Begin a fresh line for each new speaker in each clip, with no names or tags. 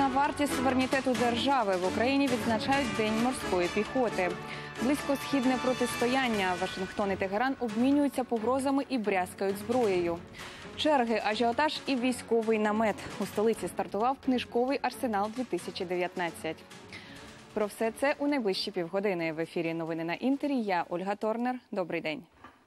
На варті суверенітету держави в Україні відзначають День морської піхоти. Близькосхідне протистояння. Вашингтон і Тегеран обмінюються погрозами і брязкають зброєю. Черги, ажіотаж і військовий намет. У столиці стартував книжковий арсенал-2019. Про все це у найближчі півгодини. В ефірі новини на Інтері. Я Ольга Торнер. Добрий день.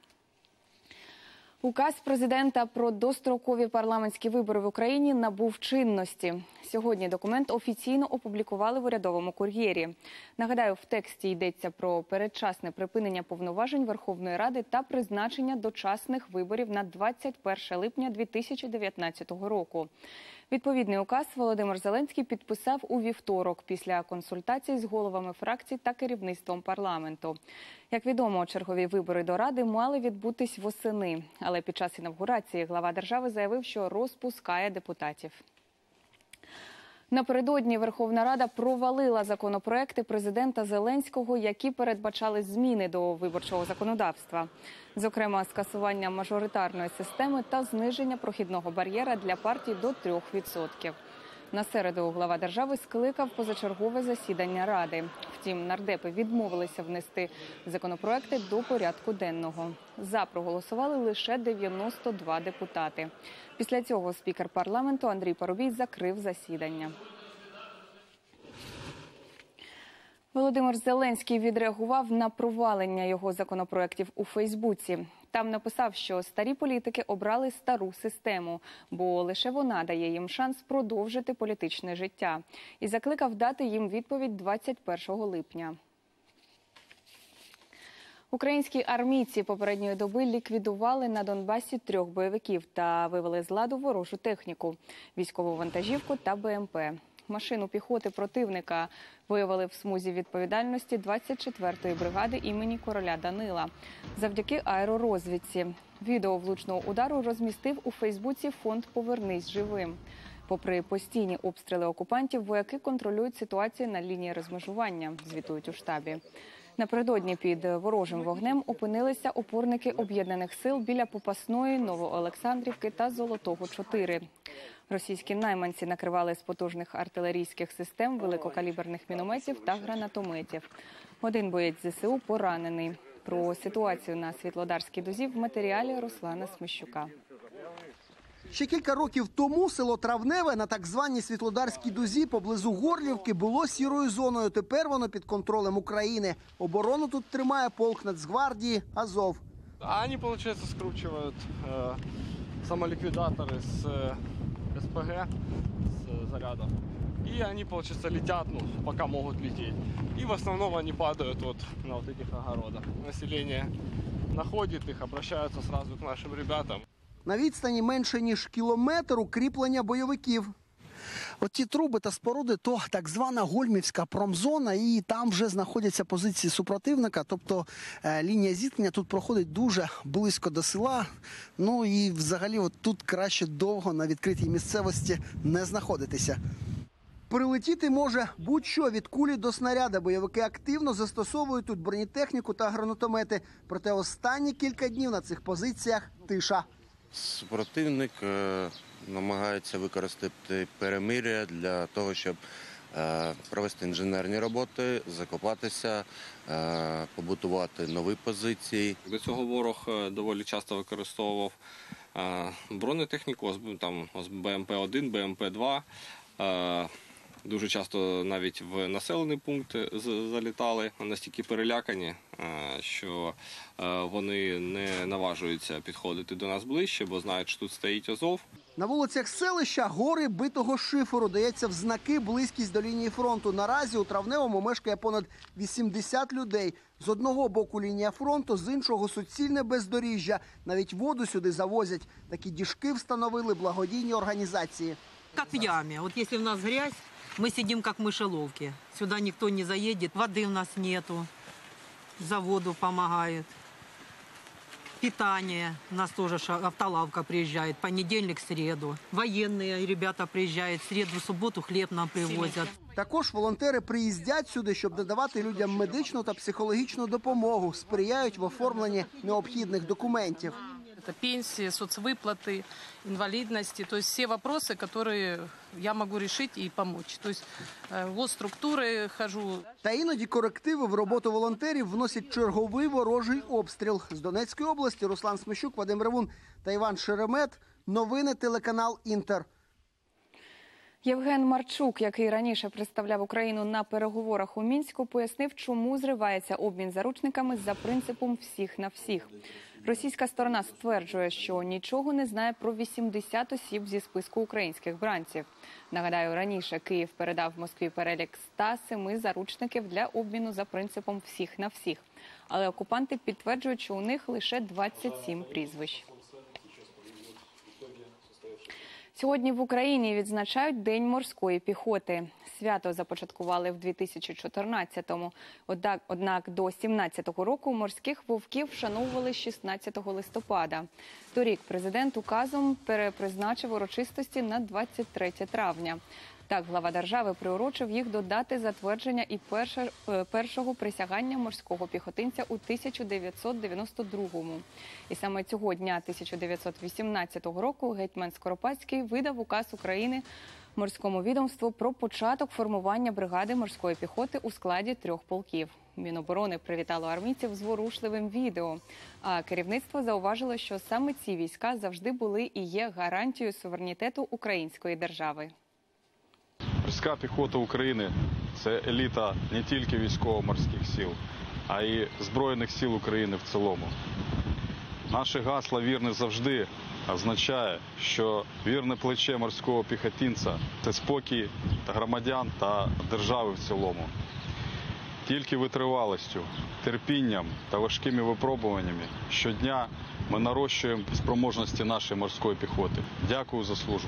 Указ президента про дострокові парламентські вибори в Україні набув чинності. Сьогодні документ офіційно опублікували в урядовому кур'єрі. Нагадаю, в тексті йдеться про передчасне припинення повноважень Верховної Ради та призначення дочасних виборів на 21 липня 2019 року. Відповідний указ Володимир Зеленський підписав у вівторок після консультацій з головами фракцій та керівництвом парламенту. Як відомо, чергові вибори до Ради мали відбутись восени. Але під час інавгурації глава держави заявив, що розпускає депутатів. Напередодні Верховна Рада провалила законопроекти президента Зеленського, які передбачали зміни до виборчого законодавства. Зокрема, скасування мажоритарної системи та зниження прохідного бар'єра для партій до 3%. На середу глава держави скликав позачергове засідання Ради. Втім, нардепи відмовилися внести законопроекти до порядку денного. За проголосували лише 92 депутати. Після цього спікер парламенту Андрій Парубій закрив засідання. Володимир Зеленський відреагував на провалення його законопроєктів у Фейсбуці. Там написав, що старі політики обрали стару систему, бо лише вона дає їм шанс продовжити політичне життя. І закликав дати їм відповідь 21 липня. Українські армійці попередньої доби ліквідували на Донбасі 3 бойовиків та вивели з ладу ворожу техніку – військову вантажівку та БМП. Машину піхоти противника виявили в смузі відповідальності 24-ї бригади імені короля Данила завдяки аеророзвідці. Відео влучного удару розмістив у Фейсбуці фонд «Повернись живим». Попри постійні обстріли окупантів, вояки контролюють ситуацію на лінії розмежування, звітують у штабі. Напередодні під ворожим вогнем опинилися опорники об'єднаних сил біля Попасної, Новоолександрівки та Золотого-4. Російські найманці накривали з потужних артилерійських систем, великокаліберних мінометів та гранатометів. Один боєць ЗСУ поранений. Про ситуацію на Світлодарській дузі в матеріалі Руслана Сміщука.
Ще кілька років тому село Травневе на так званій Світлодарській дузі поблизу Горлівки було сірою зоною. Тепер воно під контролем України. Оборону тут тримає полк Нацгвардії «Азов».
Они, получается, скручивают самоликвидаторы с СПГ, с зарядом. И они, получается, летят, пока могут лететь. И в основном они падают вот на вот этих огородах. Население находит их, обращаются сразу к нашим ребятам.
На відстані менше ніж кілометр укріплення бойовиків. Оті труби та споруди – то так звана Гольмівська промзона, і там вже знаходяться позиції супротивника, тобто лінія зіткнення тут проходить дуже близько до села. Ну і взагалі от тут краще довго на відкритій місцевості не знаходитися. Прилетіти може будь-що від кулі до снаряда. Бойовики активно застосовують тут бронетехніку та гранатомети. Проте останні кілька днів на цих позиціях тиша.
Супротивник намагається використати перемир'я для того, щоб провести інженерні роботи, закопатися, побудувати нові позиції.
До цього ворог доволі часто використовував бронетехніку, там БМП-1, БМП-2. Дуже часто навіть в населені пункти залітали, настільки перелякані, що вони не наважуються підходити до нас ближче, бо знають, що тут стоїть Азов.
На вулицях селища гори битого шиферу, дається в знаки близькість до лінії фронту. Наразі у Травневому мешкає понад 80 людей. З одного боку лінія фронту, з іншого суцільне бездоріжжя. Навіть воду сюди завозять. Такі діжки встановили благодійні організації.
Как в яме. Вот если у нас грязь, мы сидим как в мышеловке. Сюда никто не заедет, воды у нас нету, за воду помогают. Питание, у нас тоже автолавка приезжает, понедельник, среду. Военные ребята приезжают, в среду, в субботу хлеб нам привозят.
Також волонтери приїздять сюди, щоб надавати людям медичну та психологічну допомогу, сприяють в оформленні необхідних документів.
это пенсии, соцвыплаты, инвалидности. То есть все вопросы, которые я могу решить и помочь. То есть в госструктуры хожу.
Та іноді корективи в роботу волонтерів вносять черговий ворожий обстріл. З Донецької області Руслан Смещук, Вадим Ревун та Іван Шеремет. Новини телеканал «Інтер».
Євген Марчук, який раніше представляв Україну на переговорах у Мінську, пояснив, чому зривається обмін заручниками за принципом «всіх на всіх». Російська сторона стверджує, що нічого не знає про 80 осіб зі списку українських бранців. Нагадаю, раніше Київ передав Москві перелік 107 заручників для обміну за принципом «всіх на всіх». Але окупанти підтверджують, що у них лише 27 прізвищ. Сьогодні в Україні відзначають День морської піхоти. Свято започаткували в 2014-му. Однак до 17-го року морських вовків вшановували 16 листопада. Торік президент указом перепризначив урочистості на 23 травня. Так, глава держави приурочив їх до дати затвердження і першого присягання морського піхотинця у 1992-му. І саме цього дня 1918 року гетьман Скоропадський видав указ України морському відомству про початок формування бригади морської піхоти у складі 3 полків. Міноборони привітало армійців зворушливим відео, а керівництво зауважило, що саме ці війська завжди були і є гарантією суверенітету української держави.
Морська піхота України – це еліта не тільки військово-морських сил, а й Збройних сил України в цілому. Наше гасло «Вірний завжди» означає, що вірне плече морського піхотинця – це спокій громадян та держави в цілому. Тільки витривалістю, терпінням та важкими випробуваннями щодня ми нарощуємо спроможності нашої морської піхоти. Дякую за службу.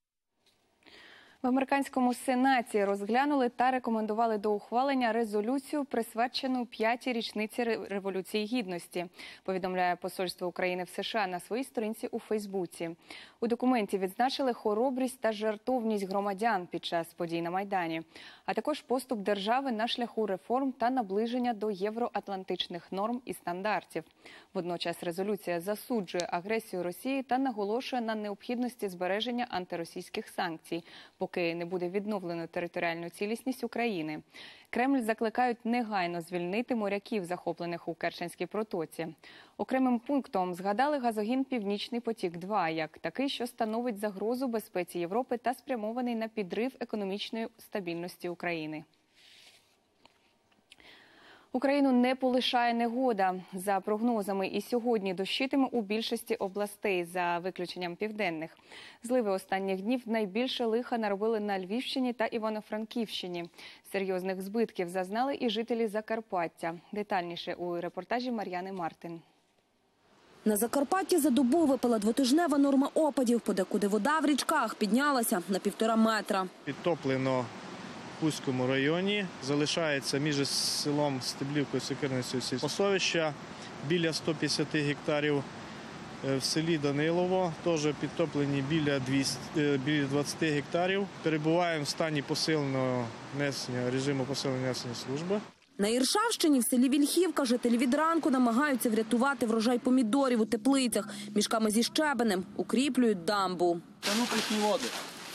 В американському Сенаті розглянули та рекомендували до ухвалення резолюцію, присвячену 5-й річниці Революції Гідності, повідомляє Посольство України в США на своїй сторінці у Фейсбуці. У документі відзначили хоробрість та жертовність громадян під час подій на Майдані, а також поступ держави на шляху реформ та наближення до євроатлантичних норм і стандартів. Водночас резолюція засуджує агресію Росії та наголошує на необхідності збереження антиросійських санкцій, поки не буде відновлено територіальну цілісність України. Кремль закликають негайно звільнити моряків, захоплених у Керченській протоці. Окремим пунктом згадали газогін «Північний потік-2» як такий, що становить загрозу безпеці Європи та спрямований на підрив економічної стабільності України. Україну не полишає негода. За прогнозами, і сьогодні дощитиме у більшості областей, за виключенням південних. Зливи останніх днів найбільше лиха наробили на Львівщині та Івано-Франківщині. Серйозних збитків зазнали і жителі Закарпаття. Детальніше у репортажі Мар'яни Мартин.
На Закарпатті за добу випала двотижнева норма опадів. Подекуди вода в річках піднялася на 1,5 метра.
Підтоплено в Пузькому районі. Залишається між селом Стеблівкою і Сокирницею сільгосппасовища біля 150 гектарів. В селі Данилово теж підтоплені біля 20 гектарів. Перебуваємо в стані посиленого несення, режиму посиленого несення служби.
На Іршавщині в селі Вільхівка жителі від ранку намагаються врятувати врожай помідорів у теплицях. Мішками зі щебенем укріплюють дамбу.
Це внутрішні води.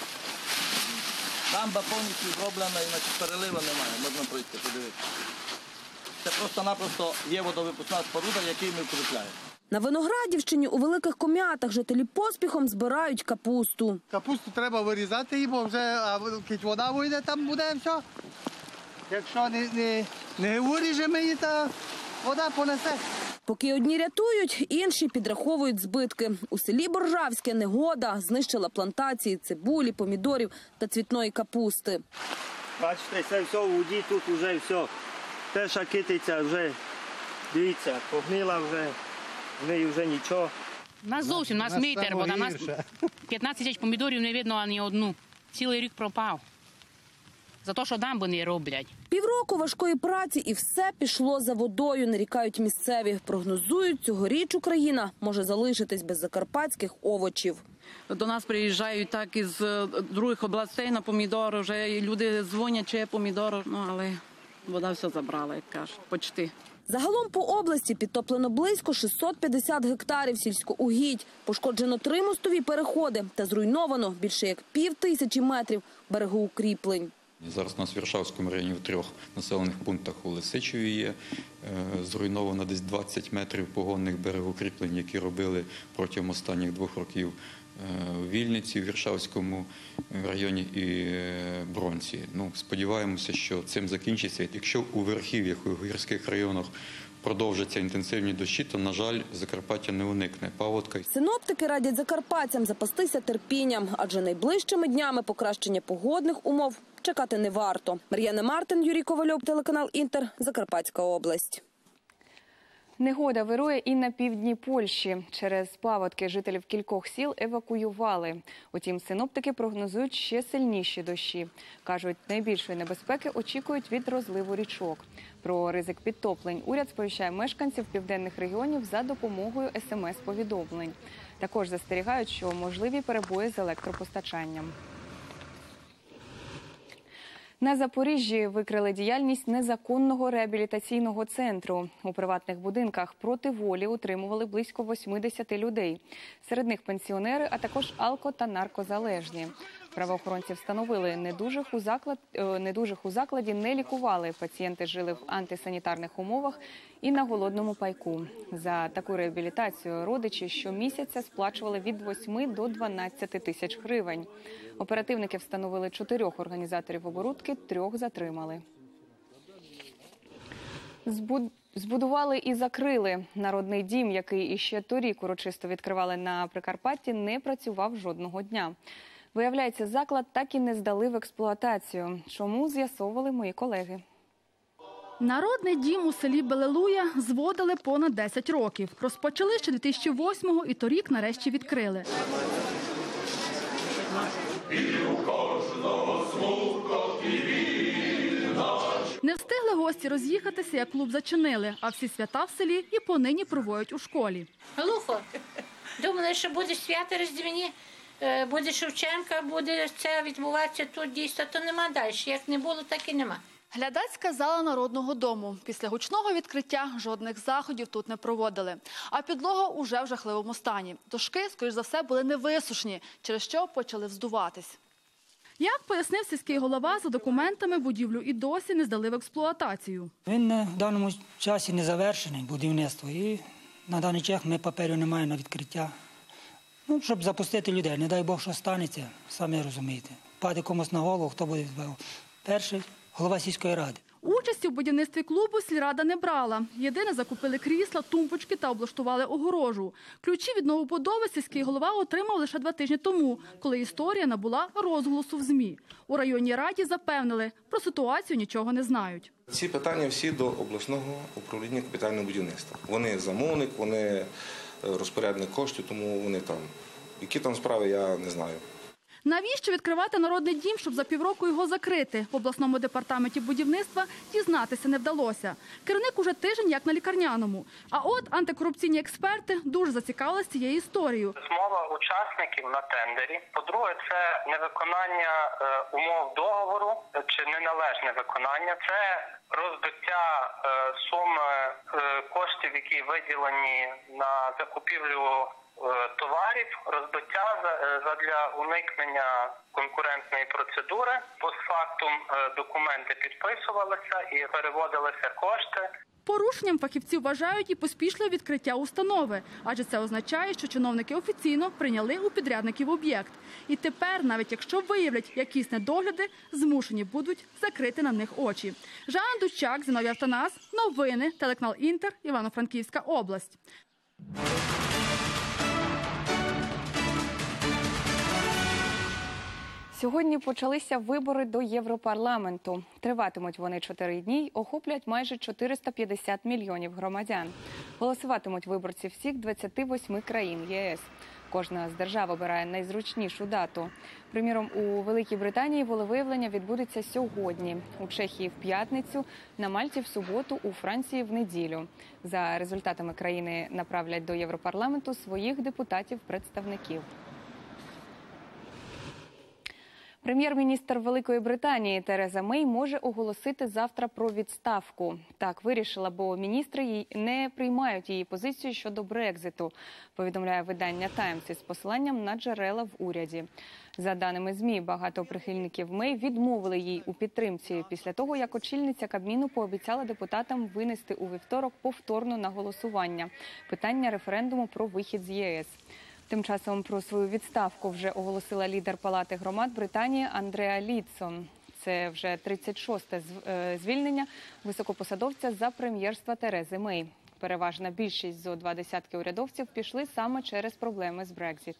Дамба повністю зроблена, іначе перелива немає, можна пройти, подивитися. Це просто-напросто є водовипускна споруда, який ми укріпляємо.
На Виноградівщині у Великих Ком'ятах жителі поспіхом збирають капусту.
Капусту треба вирізати її, бо вже вода вийде, там буде все. Якщо не виріжемо її, то вода понесе.
Поки одні рятують, інші підраховують збитки. У селі Боржавське негода знищила плантації цибулі, помідорів та цвітної капусти.
Бачите, це все у воді, тут вже все. Перша китиця вже, дивіться, погнила вже, в неї вже нічого.
У нас зовсім, у нас метр вода, у нас 15 тисяч помідорів не видно ані одну. Цілий рік пропав. За те, що дамби не роблять.
Півроку важкої праці і все пішло за водою, нарікають місцеві. Прогнозують, цьогоріч Україна може залишитись без закарпатських овочів.
До нас приїжджають так із других областей на помідори. Вже люди дзвонять, чи є помідори, але вода все забрала, як кажуть, почти.
Загалом по області підтоплено близько 650 гектарів сільськоугідь. Пошкоджено 3 мостові переходи та зруйновано більше як 5000 метрів берегоукріплень.
Зараз у нас в Віршавському районі в 3 населених пунктах у Лисичеві є зруйновано десь 20 метрів погонних берегоукріплень, які робили протягом останніх 2 років у Вільниці, в Віршавському районі і Бронці. Сподіваємося, що цим закінчиться. Якщо у верхів'ях, у гірських районах продовжаться інтенсивні дощі, то, на жаль, Закарпаття не уникне паводка.
Синоптики радять закарпатцям запастися терпінням, адже найближчими днями покращення погодних умов чекати не варто. Мар'яна Мартин, Юрій Ковальов, телеканал «Інтер», Закарпатська область.
Негода вирує і на півдні Польщі. Через паводки жителів кількох сіл евакуювали. Утім, синоптики прогнозують ще сильніші дощі. Кажуть, найбільшої небезпеки очікують від розливу річок. Про ризик підтоплень уряд сповіщає мешканців південних регіонів за допомогою СМС-повідомлень. Також застерігають, що можливі перебої з електропостачанням. На Запоріжжі викрили діяльність незаконного реабілітаційного центру. У приватних будинках проти волі утримували близько 80 людей. Серед них пенсіонери, а також алко- та наркозалежні. Правоохоронці встановили, недужих у закладі не лікували. Пацієнти жили в антисанітарних умовах і на голодному пайку. За таку реабілітацію родичі щомісяця сплачували від 8 до 12 тисяч гривень. Оперативники встановили 4 організаторів оборудки, 3 затримали. Збудували і закрили. Народний дім, який іще торік урочисто відкривали на Прикарпатті, не працював жодного дня. Виявляється, заклад так і не здали в експлуатацію. Чому, з'ясовували мої колеги.
Народний дім у селі Белелуя зводили понад 10 років. Розпочали ще 2008-го і торік нарешті відкрили. Не встигли гості роз'їхатися, як клуб зачинили, а всі свята в селі і понині проводять у школі.
Глухо. Думали, що буде свято Різдвяні, буде Шевченка, буде це відбуватися тут дійсно, то нема далі. Як не було, так і нема.
Глядацька зала Народного дому. Після гучного відкриття жодних заходів тут не проводили. А підлога уже в жахливому стані. Дошки, скоріш за все, були невисушні, через що почали вздуватись. Як пояснив сільський голова, за документами будівлю і досі не здали в експлуатацію.
Він в даному часі не завершений, будівництво, і на даний час ми паперів не маємо на відкриття. Щоб запустити людей, не дай Бог, що станеться, самі розумієте. Паде комусь на голову, хто буде відбивав? Перший голова сільської ради.
Участі в будівництві клубу сільрада не брала. Єдине, закупили крісла, тумбочки та облаштували огорожу. Ключі від новобудови сільський голова отримав лише 2 тижні тому, коли історія набула розголосу в ЗМІ. У районній раді запевнили, про ситуацію нічого не знають.
Ці питання всі до обласного управління капітального будівництва. Вони замовник, вони розпорядник коштів, тому вони там. Які там справи, я не знаю.
Навіщо відкривати Народний дім, щоб за півроку його закрити? В обласному департаменті будівництва дізнатися не вдалося. Керівник уже тиждень як на лікарняному. А от антикорупційні експерти дуже зацікавились цією історією.
Змова учасників на тендері. По-друге, це невиконання умов договору чи неналежне виконання. Це розбиття суми коштів, які виділені на закупівлю товарів, розбиття задля уникнення конкурентної процедури. Постфактум документи підписувалися і переводилися кошти.
Порушенням фахівці вважають і поспішливе відкриття установи, адже це означає, що чиновники офіційно прийняли у підрядників об'єкт. І тепер, навіть якщо виявлять якісь недогляди, змушені будуть закрити на них очі. Жанна Дучак, Зіновій Автонас, новини, телеканал «Інтер», Івано-Франківська область.
Сьогодні почалися вибори до Європарламенту. Триватимуть вони 4 дні й охоплять майже 450 мільйонів громадян. Голосуватимуть виборці всіх 28 країн ЄС. Кожна з держав обирає найзручнішу дату. Приміром, у Великій Британії волевиявлення відбудеться сьогодні, у Чехії – в п'ятницю, на Мальті – в суботу, у Франції – в неділю. За результатами країни направлять до Європарламенту своїх депутатів-представників. Прем'єр-міністр Великої Британії Тереза Мей може оголосити завтра про відставку. Так вирішила, бо міністри не приймають її позицію щодо Брекзиту, повідомляє видання «Таймс» із посиланням на джерела в уряді. За даними ЗМІ, багато прихильників Мей відмовили їй у підтримці після того, як очільниця Кабміну пообіцяла депутатам винести у вівторок повторно на голосування питання референдуму про вихід з ЄС. Тим часом про свою відставку вже оголосила лідер Палати громад Британії Андреа Лідсон. Це вже 36-те звільнення високопосадовця за прем'єрства Терези Мей. Переважна більшість зо 20 урядовців пішли саме через проблеми з Брекзит.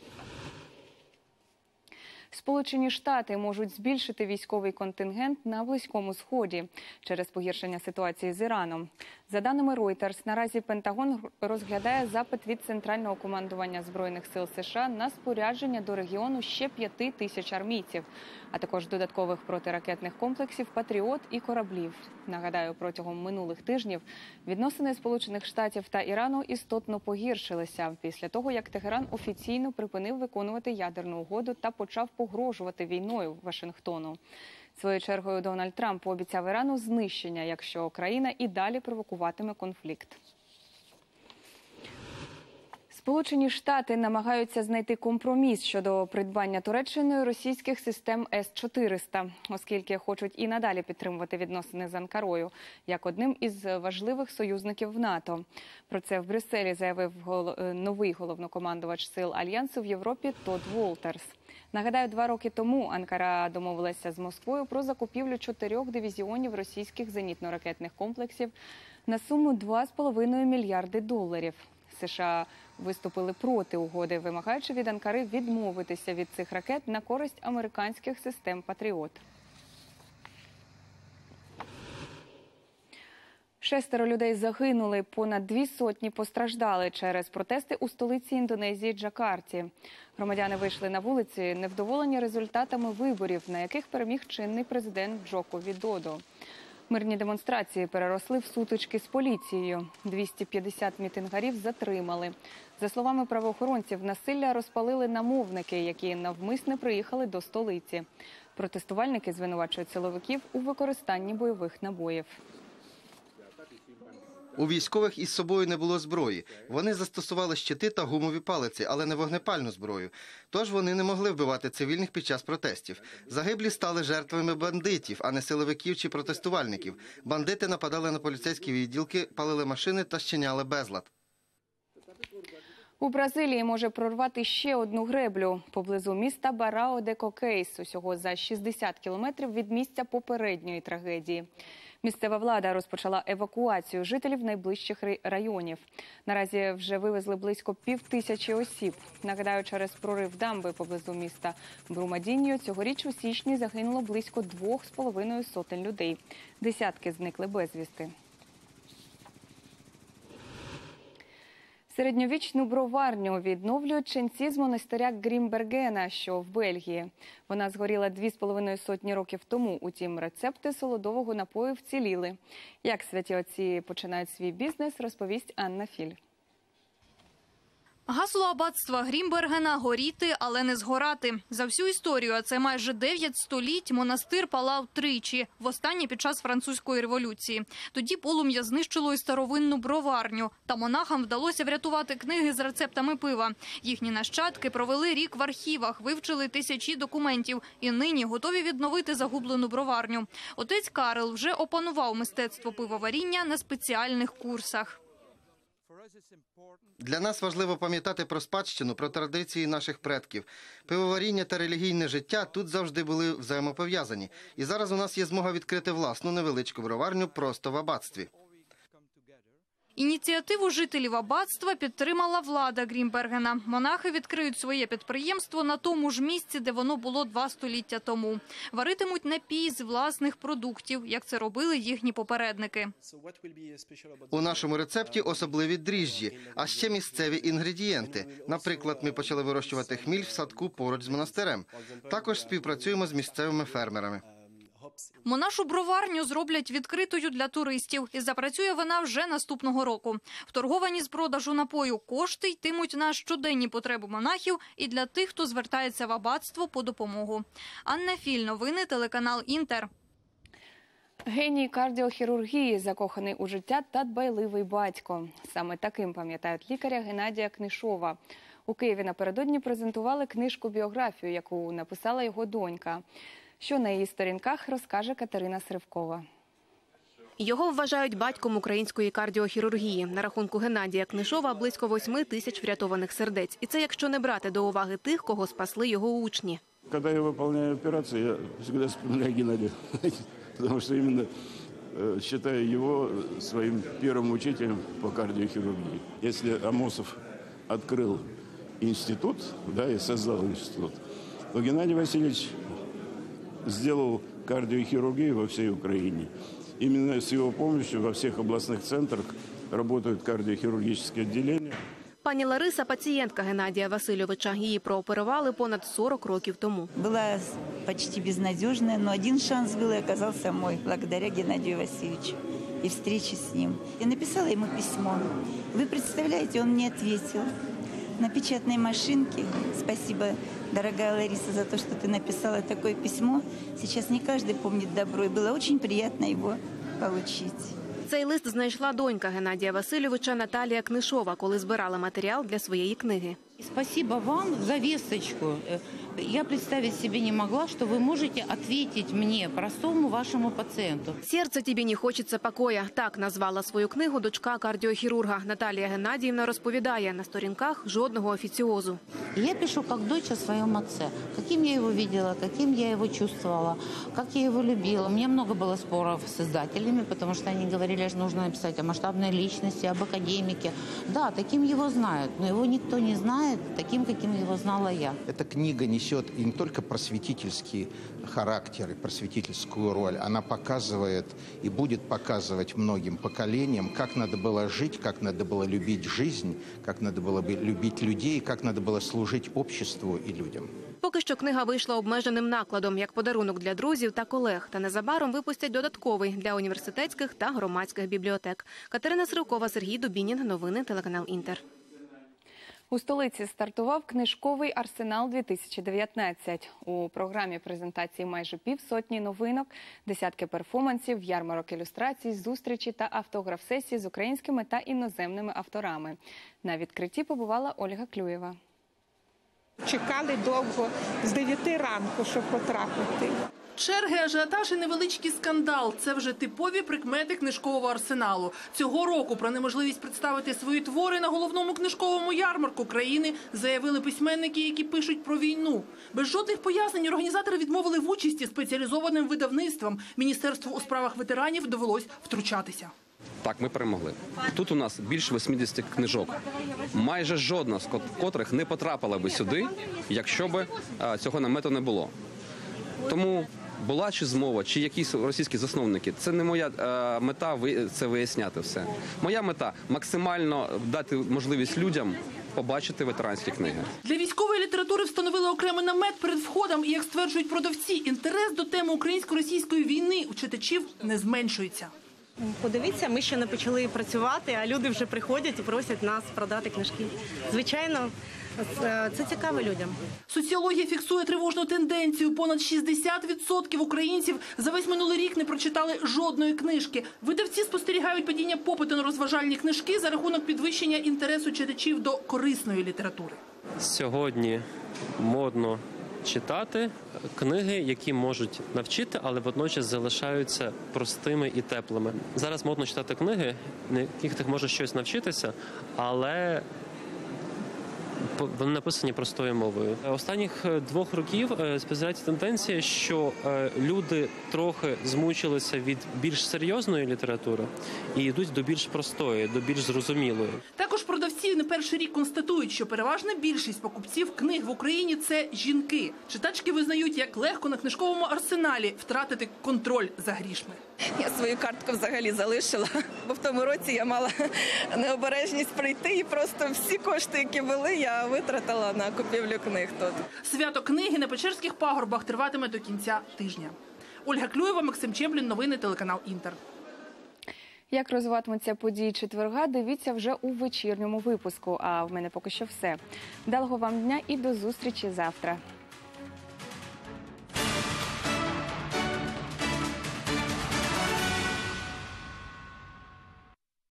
Сполучені Штати можуть збільшити військовий контингент на Близькому Сході через погіршення ситуації з Іраном. За даними Reuters, наразі Пентагон розглядає запит від Центрального командування Збройних сил США на спорядження до регіону ще 5 тисяч армійців, а також додаткових протиракетних комплексів «Патріот» і кораблів. Нагадаю, протягом минулих тижнів відносини Сполучених Штатів та Ірану істотно погіршилися після того, як Тегеран офіційно припинив виконувати ядерну угоду та почав погрожувати війною Вашингтону. Своєю чергою Дональд Трамп пообіцяв Ірану знищення, якщо країна і далі провокуватиме конфлікт. Сполучені Штати намагаються знайти компроміс щодо придбання Туреччиною російських систем С-400, оскільки хочуть і надалі підтримувати відносини з Анкарою, як одним із важливих союзників в НАТО. Про це в Брюсселі заявив новий головнокомандувач сил Альянсу в Європі Тодд Волтерс. Нагадаю, 2 роки тому Анкара домовилася з Москвою про закупівлю 4 дивізіонів російських зенітно-ракетних комплексів на суму $2,5 мільярди. США виступили проти угоди, вимагаючи від Анкари відмовитися від цих ракет на користь американських систем «Патріот». 6 людей загинули, понад 200 постраждали через протести у столиці Індонезії Джакарті. Громадяни вийшли на вулиці, невдоволені результатами виборів, на яких переміг чинний президент Джоко Відодо. Мирні демонстрації переросли в сутички з поліцією. 250 мітингарів затримали. За словами правоохоронців, насилля розпалили намовники, які навмисне приїхали до столиці. Протестувальники звинувачують силовиків у використанні бойових набоїв.
У військових із собою не було зброї. Вони застосували щити та гумові палиці, але не вогнепальну зброю. Тож вони не могли вбивати цивільних під час протестів. Загиблі стали жертвами бандитів, а не силовиків чи протестувальників. Бандити нападали на поліцейські відділки, палили машини та щиняли безлад.
У Бразилії може прорвати ще одну греблю поблизу міста Барао-де-Кокейс, усього за 60 кілометрів від місця попередньої трагедії. Місцева влада розпочала евакуацію жителів найближчих районів. Наразі вже вивезли близько 5000 осіб. Нагадаю, через прорив дамби поблизу міста Брумадіньо цьогоріч у січні загинуло близько 2,5 сотень людей. Десятки зникли безвісти. Середньовічну броварню відновлюють ченці з монастиря Грімбергена, що в Бельгії. Вона згоріла 2,5 сотні років тому, утім рецепти солодового напою вціліли. Як святі отці починають свій бізнес, розповість Анна Філь.
Гасло аббатства Грімбергена – горіти, але не згорати. За всю історію, а це майже 9 століть, монастир палав тричі. Востаннє під час французької революції. Тоді полум'я знищило і старовинну броварню. Та монахам вдалося врятувати книги з рецептами пива. Їхні нащадки провели рік в архівах, вивчили тисячі документів і нині готові відновити загублену броварню. Отець Карл вже опанував мистецтво пивоваріння на спеціальних курсах.
Для нас важливо пам'ятати про спадщину, про традиції наших предків. Пивоваріння та релігійне життя тут завжди були взаємопов'язані. І зараз у нас є змога відкрити власну невеличку броварню просто в аббатстві.
Ініціативу жителів аббатства підтримала влада Грімбергена. Монахи відкриють своє підприємство на тому ж місці, де воно було 2 століття тому. Варитимуть напій з власних продуктів, як це робили їхні попередники.
У нашому рецепті особливі дріжджі, а ще місцеві інгредієнти. Наприклад, ми почали вирощувати хміль в садку поруч з монастирем. Також співпрацюємо з місцевими фермерами.
Монашу броварню зроблять відкритою для туристів. І запрацює вона вже наступного року. Вторговані з продажу напою кошти йтимуть на щоденні потреби монахів і для тих, хто звертається в аббатство по допомогу. Анна Філь, новини, телеканал «Інтер».
Геній кардіохірургії, закоханий у життя та дбайливий батько. Саме таким пам'ятають лікаря Геннадія Книшова. У Києві напередодні презентували книжку-біографію, яку написала його донька. Що на її сторінках, розкаже Катерина Сривкова.
Його вважають батьком української кардіохірургії. На рахунку Геннадія Книшова близько 8 тисяч врятованих сердець. І це якщо не брати до уваги тих, кого спасли його учні.
Коли я виконую операцію, я завжди вспоминаю Геннадія. Потому что именно считаю его своим первым учителем по кардиохирургии. Если Амосов открыл институт, да, и создал институт, то Геннадий Васильевич сделал кардиохирургию во всей Украине. Именно с его помощью во всех областных центрах работают кардиохирургические отделения.
Пані Лариса – пацієнтка Геннадія Васильовича. Її прооперували понад 40 років тому.
Була почти безнадежна, но один шанс был и оказался мой, благодаря Геннадию Васильевичу и встрече с ним. Я написала ему письмо. Вы представляете, он мне ответил на печатной машинке. Спасибо, дорогая Лариса, за то, что ты написала такое письмо. Сейчас не каждый помнит добро, и было очень приятно его получить.
Цей лист знайшла донька Геннадія Васильовича Наталія Книшова, коли збирала матеріал для своєї книги.
Спасибо вам за весточку. Я представить себе не могла, что вы можете ответить мне, простому вашему пациенту.
«Сердце тебе не хочеться покоя» – так назвала свою книгу дочка кардіохірурга. Наталія Геннадіївна розповідає, на сторінках жодного офіціозу.
Я пишу как дочь о своем отце. Каким я его видела, каким я его чувствовала, как я его любила. У меня много было споров с издателями, потому что они говорили, что нужно написать о масштабной личности, об академике. Да, таким его знают, но его никто не знает таким, каким его знала я.
Эта книга несет не только просветительский характер и просветительскую роль, она показывает и будет показывать многим поколениям, как надо было жить, как надо было любить жизнь, как надо было любить людей, как надо было служить обществу и людям.
Поки що книга вийшла обмеженим накладом, як подарунок для друзів та колег. Та незабаром випустять додатковий для університетських та громадських бібліотек. Катерина Сривкова, Сергій Дубінін. Новини, телеканал «Інтер».
У столиці стартував книжковий арсенал-2019. У програмі презентації майже півсотні новинок, десятки перформансів, ярмарок ілюстрацій, зустрічі та автограф-сесії з українськими та іноземними авторами. На відкритті побувала Ольга Клюєва.
Чекали довго, з 9 ранку, щоб потрапити.
Черги, ажіотаж і невеличкий скандал – це вже типові прикмети книжкового арсеналу. Цього року про неможливість представити свої твори на головному книжковому ярмарку країни заявили письменники, які пишуть про війну. Без жодних пояснень організатори відмовили в участі спеціалізованим видавництвам. Міністерству у справах ветеранів довелось втручатися.
Так, ми перемогли. Тут у нас більше 80 книжок. Майже жодна з котрих не потрапила би сюди, якщо б цього намету не було. Тому була чи змова, чи якісь російські засновники, це не моя мета це виясняти все. Моя мета – максимально дати можливість людям побачити ветеранські книги.
Для військової літератури встановили окремий намет перед входом і, як стверджують продавці, інтерес до теми українсько-російської війни у читачів не зменшується.
Подивіться, ми ще не почали працювати, а люди вже приходять і просять нас продати книжки. Звичайно, це цікаво людям.
Соціологія фіксує тривожну тенденцію. Понад 60% українців за весь минулий рік не прочитали жодної книжки. Видавці спостерігають падіння попиту на розважальні книжки за рахунок підвищення інтересу читачів до корисної літератури.
Сьогодні модно читати книги, які можуть навчити, але водночас залишаються простими і теплими. Зараз модно читати книги, на яких ти можеш щось навчитися, але вони написані простою мовою. Останніх 2 років спостерігається тенденція, що люди трохи змучилися від більш серйозної літератури і йдуть до більш простої, до більш зрозумілої.
Також продавці не перший рік констатують, що переважна більшість покупців книг в Україні – це жінки. Читачки визнають, як легко на книжковому арсеналі втратити контроль за грішми.
Я свою картку взагалі залишила, бо в тому році я мала необережність прийти і просто всі кошти, які були, я витратила на купівлю книг тут.
Свято книги на Печерських пагорбах триватиме до кінця тижня. Ольга Клюєва, Максим Чеблін, новини телеканал Інтер.
Як розвиватимуться події четверга, дивіться вже у вечірньому випуску. А в мене поки що все. Вдалого вам дня і до зустрічі завтра.